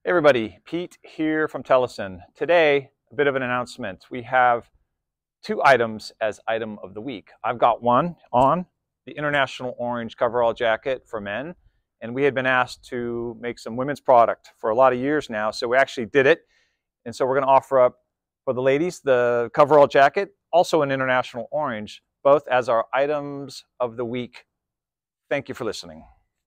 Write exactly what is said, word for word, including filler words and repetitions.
Hey everybody, Pete here from Tellason. Today, a bit of an announcement. We have two items as item of the week. I've got one on, the International Orange Coverall jacket for men, and we had been asked to make some women's product for a lot of years now, so we actually did it. And so we're going to offer up for the ladies the Coverall jacket, also an International Orange, both as our items of the week. Thank you for listening.